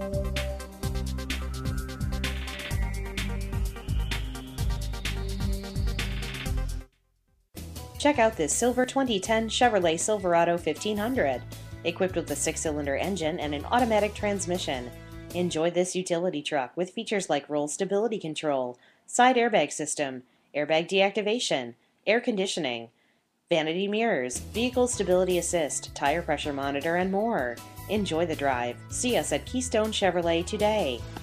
Check out this silver 2010 Chevrolet Silverado 1500. Equipped with a 6-cylinder engine and an automatic transmission. Enjoy this utility truck with features like roll stability control, side airbag system, airbag deactivation, air conditioning, vanity mirrors, vehicle stability assist, tire pressure monitor, and more. Enjoy the drive. See us at Keystone Chevrolet today.